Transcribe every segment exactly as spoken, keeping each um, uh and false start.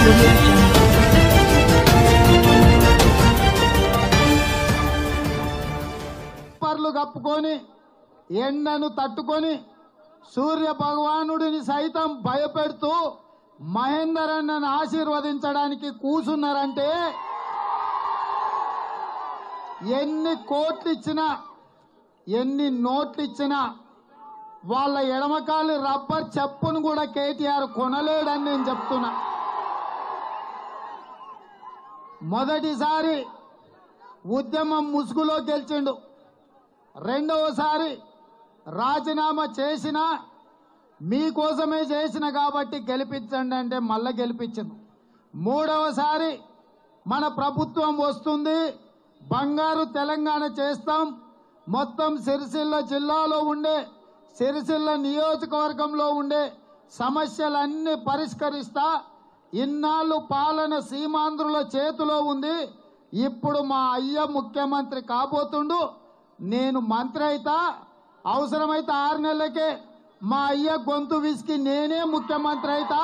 పర్లు కప్పుకొని ఎండను తట్టుకొని సూర్య భగవానుడిని సైతం భయపెడుతూ మహేందర్ అన్నను ఆశీర్వదించడానికి కూసున్నారంటే ఎన్ని కోట్లు ఇచ్చినా ఎన్ని నోట్లు ఇచ్చినా వాళ్ళ ఎడమకాలి రబ్బర్ చెప్పును కూడా కేటీఆర్ కొనలేడని నేను చెప్తున్నా. మొదటిసారి ఉద్యమం ముసుగులో గెలిచిండు, రెండవసారి రాజీనామా చేసినా మీకోసమే చేసిన కాబట్టి గెలిపించండి అంటే మళ్ళా గెలిపించింది. మూడవసారి మన ప్రభుత్వం వస్తుంది, బంగారు తెలంగాణ చేస్తాం, మొత్తం సిరిసిల్ల జిల్లాలో ఉండే సిరిసిల్ల నియోజకవర్గంలో ఉండే సమస్యలన్నీ పరిష్కరిస్తా, ఇన్నాళ్ళు పాలన సీమాంధ్రుల చేతిలో ఉంది, ఇప్పుడు మా అయ్య ముఖ్యమంత్రి కాబోతుండు, నేను మంత్రి అయితా, అవసరమైతే ఆరు నెలలకే మా అయ్య గొంతు విసికి నేనే ముఖ్యమంత్రి అయితా,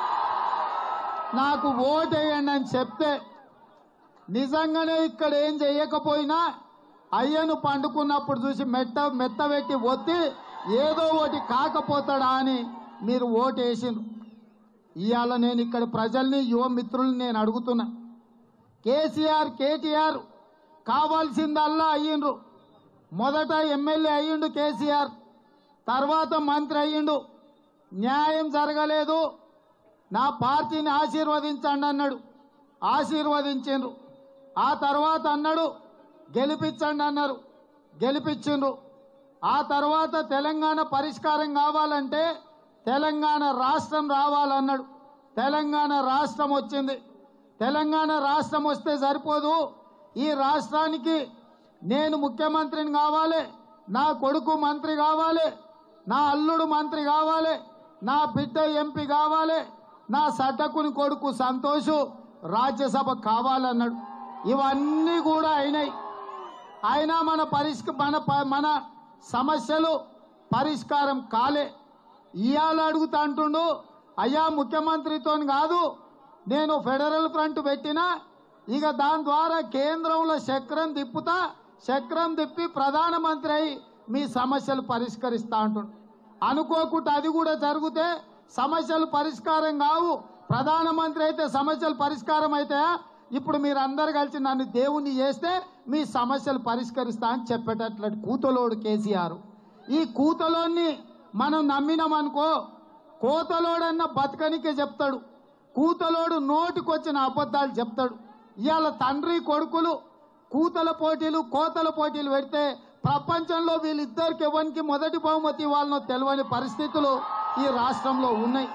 నాకు ఓటేయండి అని చెప్తే నిజంగానే ఇక్కడ ఏం చేయకపోయినా అయ్యను పండుకున్నప్పుడు చూసి మెట్ట మెత్తబెట్టి ఒత్తి ఏదో ఒకటి కాకపోతాడా అని మీరు ఓటేసిండ్రు. ఇవాళ నేను ఇక్కడ ప్రజల్ని యువ మిత్రుల్ని నేను అడుగుతున్నా, కేసీఆర్ కేటీఆర్ కావాల్సిందల్లా అయ్యిండ్రు. మొదట ఎమ్మెల్యే అయ్యిండు కేసీఆర్, తర్వాత మంత్రి అయ్యిండు, న్యాయం జరగలేదు, నా పార్టీని ఆశీర్వదించండి అన్నాడు, ఆశీర్వదించిండ్రు. ఆ తర్వాత అన్నాడు గెలిపించండి అన్నారు, గెలిపించిండ్రు. ఆ తర్వాత తెలంగాణ పరిష్కారం కావాలంటే తెలంగాణ రాష్ట్రం రావాలన్నాడు, తెలంగాణ రాష్ట్రం వచ్చింది. తెలంగాణ రాష్ట్రం వస్తే సరిపోదు, ఈ రాష్ట్రానికి నేను ముఖ్యమంత్రిని కావాలి, నా కొడుకు మంత్రి కావాలి, నా అల్లుడు మంత్రి కావాలి, నా బిడ్డ ఎంపీ కావాలి, నా సడ్డకుని కొడుకు సంతోషు రాజ్యసభ కావాలన్నాడు. ఇవన్నీ కూడా అయినాయి. అయినా మన పరిష్క మన మన సమస్యలు పరిష్కారం కాలే. ఇవాళ అడుగుతా అంటుండు, అయ్యా ముఖ్యమంత్రితో కాదు, నేను ఫెడరల్ ఫ్రంట్ పెట్టినా, ఇక దాని ద్వారా కేంద్రంలో చక్రం తిప్పుతా, చక్రం తిప్పి ప్రధానమంత్రి అయి మీ సమస్యలు పరిష్కరిస్తా అంటుండు. అనుకోకుండా అది కూడా జరిగితే సమస్యలు పరిష్కారం కావు, ప్రధానమంత్రి అయితే సమస్యలు పరిష్కారం అవుతాయా? ఇప్పుడు మీరు అందరు కలిసి నన్ను దేవుణ్ణి చేస్తే మీ సమస్యలు పరిష్కరిస్తా అని చెప్పేటట్లు కూతలోడు కేసీఆర్. ఈ కూతలోని మనం నమ్మినామనుకో, కోతలోడన్న బతకనికే చెప్తాడు, కూతలోడు నోటికొచ్చిన అబద్ధాలు చెప్తాడు. ఇవాళ తండ్రి కొడుకులు కూతల పోటీలు కోతల పోటీలు పెడితే ప్రపంచంలో వీళ్ళిద్దరికి ఎవరికి మొదటి బహుమతి ఇవ్వాలనో తెలియని పరిస్థితులు ఈ రాష్ట్రంలో ఉన్నాయి.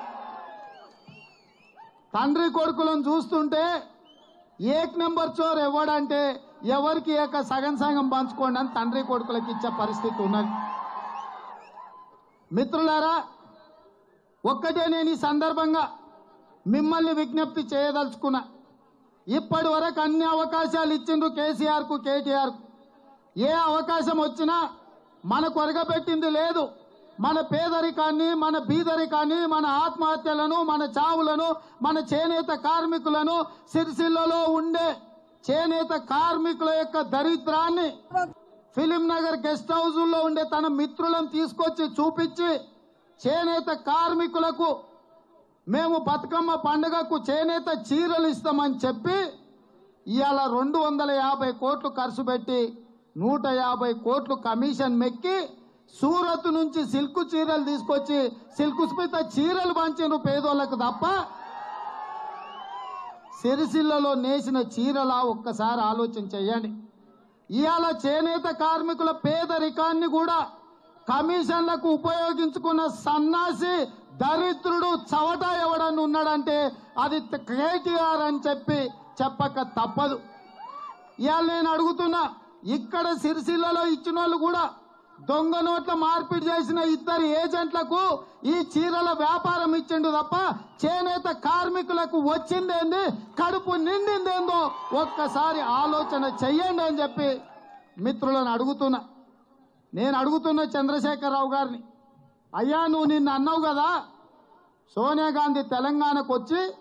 తండ్రి కొడుకులను చూస్తుంటే ఏక్ నెంబర్ చోర్ ఎవడంటే ఎవరికి ఏక సగం సగం పంచుకోండి అని తండ్రి కొడుకులకు ఇచ్చే పరిస్థితి ఉన్నది. మిత్రులారా, ఒక్కటే నేను ఈ సందర్భంగా మిమ్మల్ని విజ్ఞప్తి చేయదలుచుకున్నా. ఇప్పటి వరకు అన్ని అవకాశాలు ఇచ్చిండ్రు కేసీఆర్కు కేటీఆర్కు. ఏ అవకాశం వచ్చినా మనకు ఒరగబెట్టింది లేదు. మన పేదరికాన్ని, మన బీదరికాన్ని, మన ఆత్మహత్యలను, మన చావులను, మన చేనేత కార్మికులను, సిరిసిల్లలో ఉండే చేనేత కార్మికుల యొక్క దరిద్రాన్ని ఫిలిం నగర్ గెస్ట్ హౌజుల్లో ఉండే తన మిత్రులను తీసుకొచ్చి చూపించి చేనేత కార్మికులకు మేము బతుకమ్మ పండుగకు చేనేత చీరలు ఇస్తామని చెప్పి ఇవాళ రెండు వందల యాభై కోట్లు ఖర్చు పెట్టి నూట యాభై కోట్లు కమిషన్ మెక్కి సూరత్ నుంచి సిల్క్ చీరలు తీసుకొచ్చి సిల్క్ స్మిత చీరలు పంచారు పేదోళ్లకు తప్ప సిరిసిల్లలో నేసిన చీరలా ఒక్కసారి ఆలోచన చేయండి. ఇవాళ చేనేత కార్మికుల పేదరికాన్ని కూడా కమిషన్లకు ఉపయోగించుకున్న సన్నాసి దరిద్రుడు చవట ఎవడని ఉన్నాడంటే అది కేటీఆర్ అని చెప్పి చెప్పక తప్పదు. ఇవాళ నేను అడుగుతున్నా, ఇక్కడ సిరిసిల్లలో ఇచ్చిన వాళ్ళు కూడా దొంగ నోట్ల మార్పిడి చేసిన ఇద్దరు ఏజెంట్లకు ఈ చీరల వ్యాపారం ఇచ్చిండు తప్ప చేనేత కార్మికులకు వచ్చిందేంది, కడుపు నిండిందేందో ఒక్కసారి ఆలోచన చెయ్యండి అని చెప్పి మిత్రులను అడుగుతున్నా. నేను అడుగుతున్న చంద్రశేఖరరావు గారిని, అయ్యా నువ్వు నిన్న అన్నావు కదా సోనియా గాంధీ తెలంగాణకు వచ్చి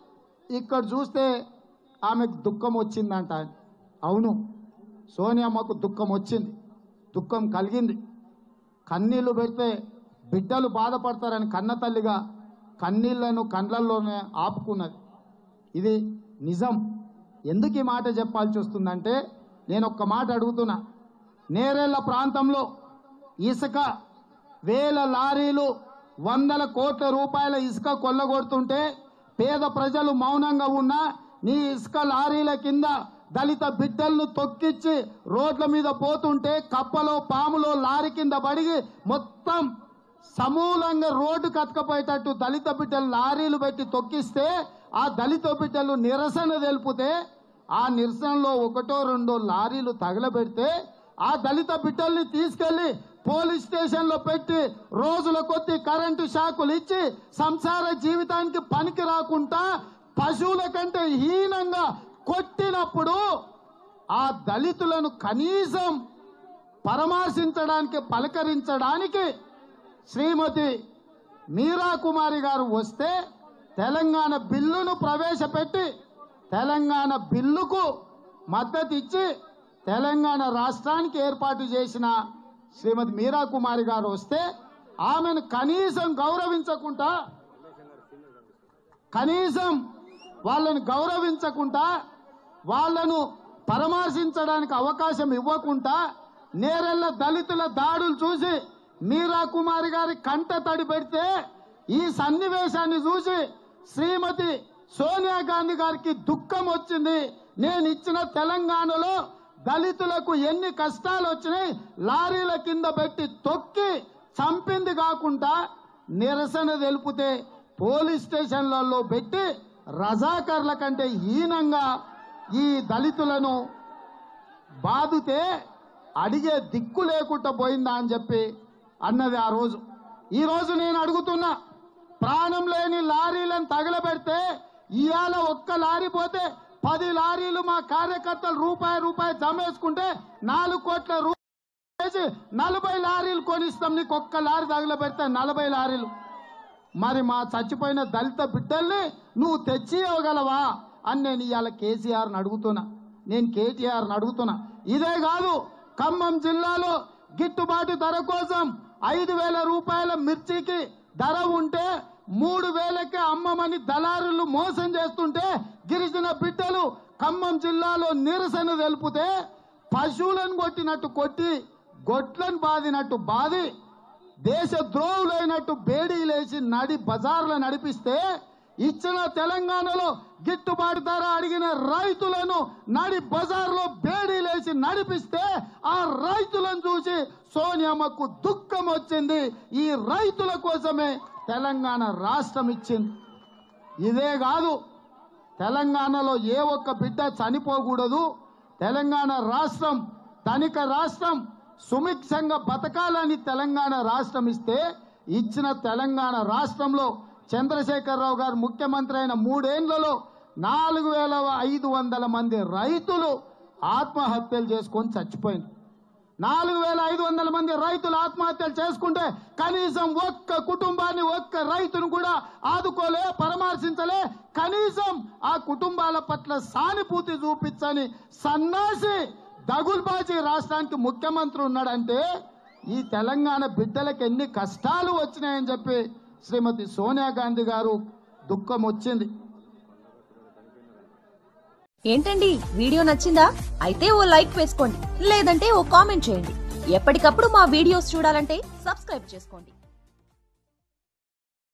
ఇక్కడ చూస్తే ఆమెకు దుఃఖం వచ్చిందంట. అవును, సోనియమ్మకు దుఃఖం వచ్చింది, దుఃఖం కలిగింది. కన్నీళ్లు పెడితే బిడ్డలు బాధపడతారని కన్న తల్లిగా కన్నీళ్లను కండ్లల్లోనే ఆపుకున్నది. ఇది నిజం. ఎందుకు ఈ మాట చెప్పాల్సి వస్తుందంటే, నేను ఒక్క మాట అడుగుతున్నా. నేరేళ్ల ప్రాంతంలో ఇసుక వేల లారీలు వందల కోట్ల రూపాయల ఇసుక కొల్లగొడుతుంటే పేద ప్రజలు మౌనంగా ఉన్నా నీ ఇసుక లారీల కింద దళిత బిడ్డలను తొక్కిచ్చి రోడ్ల మీద పోతుంటే కప్పలో పాములో లారీ కింద పడిగి మొత్తం సమూలంగా రోడ్డు కతకపోయేటట్టు దళిత బిడ్డలు లారీలు పెట్టి తొక్కిస్తే ఆ దళిత బిడ్డలు నిరసన తెలిపితే ఆ నిరసనలో ఒకటో రెండో లారీలు తగలబెడితే ఆ దళిత బిడ్డల్ని తీసుకెళ్లి పోలీస్ స్టేషన్ లో పెట్టి రోజుల కొద్ది కరెంటు షాకులు ఇచ్చి సంసార జీవితానికి పనికి రాకుండా పశువుల కంటే హీనంగా కొట్టినప్పుడు ఆ దళితులను కనీసం పరామర్శించడానికి పలకరించడానికి శ్రీమతి మీరా కుమారి గారు వస్తే తెలంగాణ బిల్లును ప్రవేశపెట్టి తెలంగాణ బిల్లుకు మద్దతు ఇచ్చి తెలంగాణ రాష్ట్రానికి ఏర్పాటు చేసిన శ్రీమతి మీరా కుమారి గారు వస్తే ఆమెను కనీసం గౌరవించకుండా కనీసం వాళ్ళను గౌరవించకుండా వాళ్ళను పరామర్శించడానికి అవకాశం ఇవ్వకుండా నేరెళ్ల దళితుల దాడులు చూసి మీరా కుమారి గారి కంట తడి పెడితే ఈ సన్నివేశాన్ని చూసి శ్రీమతి సోనియా గాంధీ గారికి దుఃఖం వచ్చింది. నేను ఇచ్చిన తెలంగాణలో దళితులకు ఎన్ని కష్టాలు వచ్చినాయి, లారీల కింద పెట్టి తొక్కి చంపింది కాకుండా నిరసన తెలిపితే పోలీస్ స్టేషన్లలో పెట్టి రజాకర్ల కంటే హీనంగా ఈ దళితులను బాధితే అడిగే దిక్కు లేకుండా పోయిందా అని చెప్పి అన్నది ఆ రోజు. ఈ రోజు నేను అడుగుతున్నా, ప్రాణం లేని లారీలను తగలబెడితే ఇవాళ ఒక్క లారీ పోతే పది లారీలు మా కార్యకర్తలు రూపాయి రూపాయి జమేసుకుంటే నాలుగు కోట్ల రూపాయలు నలభై లారీలు కొనిస్తాం. నీకు ఒక్క లారీ తగలబెడితే నలభై లారీలు. మరి మా చచ్చిపోయిన దళిత బిడ్డల్ని నువ్వు తెచ్చి ఇవ్వగలవా అని నేను ఇవాళ కేసీఆర్ని అడుగుతున్నా, నేను కేటీఆర్ని అడుగుతున్నా. ఇదే కాదు, ఖమ్మం జిల్లాలో గిట్టుబాటు ధర కోసం ఐదు వేల రూపాయల మిర్చికి ధర ఉంటే మూడు వేలకే అమ్మమని దళారులు మోసం చేస్తుంటే గిరిజన బిడ్డలు ఖమ్మం జిల్లాలో నిరసన తెలిపితే పశువులను కొట్టినట్టు కొట్టి గొడ్లను బాదినట్టు బాది దేశ ద్రోహులైనట్టు బేడీలేసి నడి బజార్లు నడిపిస్తే ఇచ్చిన తెలంగాణలో గిట్టుబాటు ధర అడిగిన రైతులను నడి బజార్లో బేడీలేసి నడిపిస్తే ఆ రైతులను చూసి సోనియమ్మకు దుఃఖం వచ్చింది. ఈ రైతుల కోసమే తెలంగాణ రాష్ట్రం ఇచ్చింది. ఇదే కాదు, తెలంగాణలో ఏ ఒక్క బిడ్డ చనిపోకూడదు, తెలంగాణ రాష్ట్రం ధనిక రాష్ట్రం సుభిక్షంగా బతకాలని తెలంగాణ రాష్ట్రం ఇస్తే ఇచ్చిన తెలంగాణ రాష్ట్రంలో చంద్రశేఖరరావు గారు ముఖ్యమంత్రి అయిన మూడేళ్లలో నాలుగు వేల ఐదు వందల మంది రైతులు ఆత్మహత్యలు చేసుకొని చచ్చిపోయింది. నాలుగు వేల ఐదు వందల మంది రైతులు ఆత్మహత్యలు చేసుకుంటే కనీసం ఒక్క కుటుంబాన్ని ఒక్క రైతును కూడా ఆదుకోలే, పరామర్శించలే, కనీసం ఆ కుటుంబాల పట్ల సానుభూతి చూపించని సన్నాసి దగుల్బాజీ రాష్ట్రానికి ముఖ్యమంత్రి ఉన్నాడంటే ఈ తెలంగాణ బిడ్డలకు ఎన్ని కష్టాలు వచ్చినాయని చెప్పి శ్రీమతి సోనియా గాంధీ గారు దుఃఖం వచ్చింది. ఏంటండి, వీడియో నచ్చిందా? అయితే ఓ లైక్ వేసుకోండి, లేదంటే ఓ కామెంట్ చేయండి. ఎప్పటికప్పుడు మా వీడియోస్ చూడాలంటే సబ్స్క్రైబ్ చేసుకోండి.